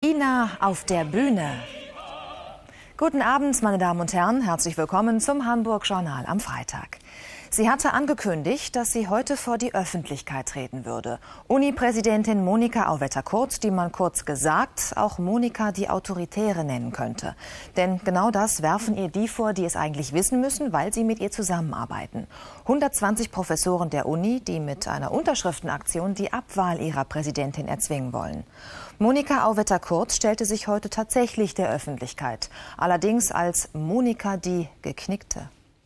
Ina auf der Bühne. Guten Abend, meine Damen und Herren. Herzlich willkommen zum Hamburg Journal am Freitag. Sie hatte angekündigt, dass sie heute vor die Öffentlichkeit treten würde. Uni-Präsidentin Monika Auwetter-Kurz, die man kurz gesagt auch Monika die Autoritäre nennen könnte. Denn genau das werfen ihr die vor, die es eigentlich wissen müssen, weil sie mit ihr zusammenarbeiten. 120 Professoren der Uni, die mit einer Unterschriftenaktion die Abwahl ihrer Präsidentin erzwingen wollen. Monika Auwetter-Kurz stellte sich heute tatsächlich der Öffentlichkeit, allerdings als Monika die Geknickte.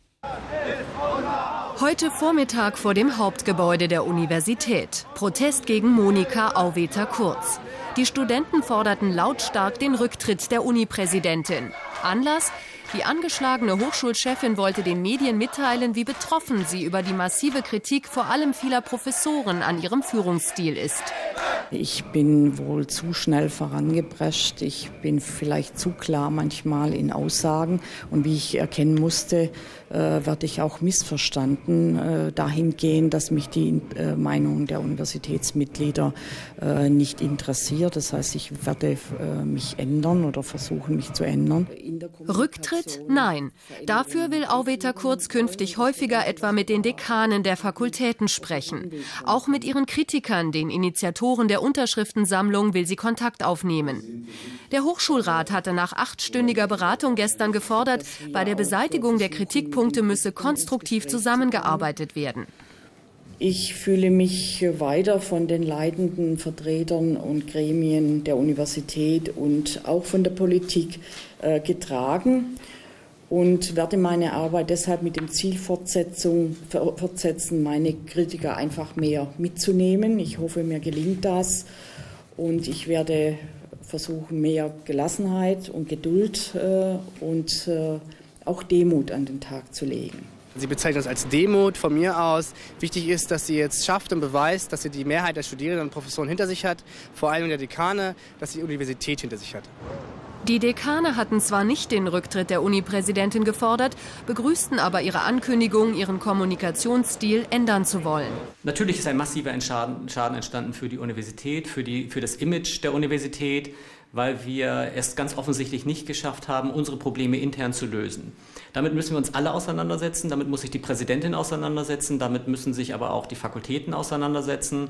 Heute Vormittag vor dem Hauptgebäude der Universität. Protest gegen Monika Auwetter-Kurz. Die Studenten forderten lautstark den Rücktritt der Uni-Präsidentin. Anlass? Die angeschlagene Hochschulchefin wollte den Medien mitteilen, wie betroffen sie über die massive Kritik vor allem vieler Professoren an ihrem Führungsstil ist. Ich bin wohl zu schnell vorangeprescht. Ich bin vielleicht zu klar manchmal in Aussagen. Und wie ich erkennen musste, werde ich auch missverstanden dahingehend, dass mich die Meinung der Universitätsmitglieder nicht interessiert. Das heißt, ich werde mich ändern oder versuchen, mich zu ändern. Rücktritt? Nein. Dafür will Auwetter-Kurz künftig häufiger etwa mit den Dekanen der Fakultäten sprechen. Auch mit ihren Kritikern, den Initiatoren der Unterschriftensammlung, will sie Kontakt aufnehmen. Der Hochschulrat hatte nach 8-stündiger Beratung gestern gefordert, bei der Beseitigung der Kritikpunkte müsse konstruktiv zusammengearbeitet werden. Ich fühle mich weiter von den leitenden Vertretern und Gremien der Universität und auch von der Politik getragen und werde meine Arbeit deshalb mit dem Ziel fortsetzen, meine Kritiker einfach mehr mitzunehmen. Ich hoffe, mir gelingt das und ich werde versuchen, mehr Gelassenheit und Geduld und auch Demut an den Tag zu legen. Sie bezeichnet das als Demut von mir aus. Wichtig ist, dass sie jetzt schafft und beweist, dass sie die Mehrheit der Studierenden und Professoren hinter sich hat, vor allem der Dekane, dass sie die Universität hinter sich hat. Die Dekane hatten zwar nicht den Rücktritt der Uni-Präsidentin gefordert, begrüßten aber ihre Ankündigung, ihren Kommunikationsstil ändern zu wollen. Natürlich ist ein massiver Schaden entstanden für die Universität, für das Image der Universität, weil wir es ganz offensichtlich nicht geschafft haben, unsere Probleme intern zu lösen. Damit müssen wir uns alle auseinandersetzen, damit muss sich die Präsidentin auseinandersetzen, damit müssen sich aber auch die Fakultäten auseinandersetzen.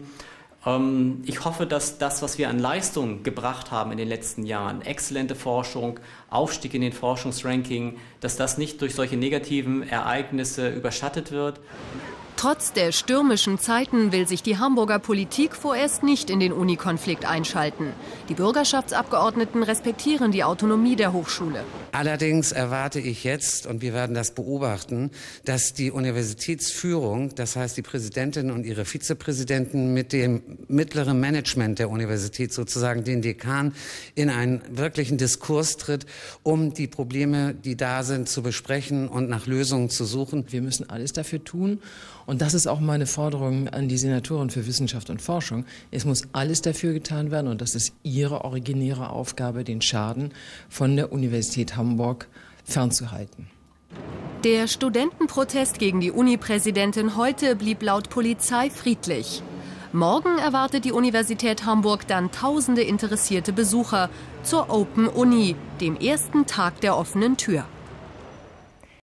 Ich hoffe, dass das, was wir an Leistung gebracht haben in den letzten Jahren, exzellente Forschung, Aufstieg in den Forschungsranking, dass das nicht durch solche negativen Ereignisse überschattet wird. Trotz der stürmischen Zeiten will sich die Hamburger Politik vorerst nicht in den Uni-Konflikt einschalten. Die Bürgerschaftsabgeordneten respektieren die Autonomie der Hochschule. Allerdings erwarte ich jetzt, und wir werden das beobachten, dass die Universitätsführung, das heißt die Präsidentin und ihre Vizepräsidenten mit dem mittleren Management der Universität, sozusagen den Dekan, in einen wirklichen Diskurs tritt, um die Probleme, die da sind, zu besprechen und nach Lösungen zu suchen. Wir müssen alles dafür tun. Und das ist auch meine Forderung an die Senatoren für Wissenschaft und Forschung. Es muss alles dafür getan werden, und das ist ihre originäre Aufgabe, den Schaden von der Universität Hamburg fernzuhalten. Der Studentenprotest gegen die Uni-Präsidentin heute blieb laut Polizei friedlich. Morgen erwartet die Universität Hamburg dann tausende interessierte Besucher zur Open Uni, dem ersten Tag der offenen Tür.